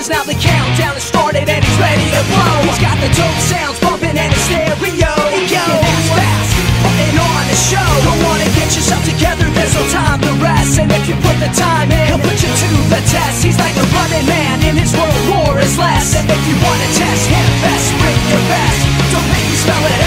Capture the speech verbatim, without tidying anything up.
Cause now the countdown has started and he's ready to blow. He's got the dope sounds bumping and his stereo. Yo, that's fast, putting on a show. Don't wanna get yourself together, there's no time to rest. And if you put the time in, he'll put you to the test. He's like a running man and his world war is less. And if you wanna test him, best bring your best. Don't make me spell it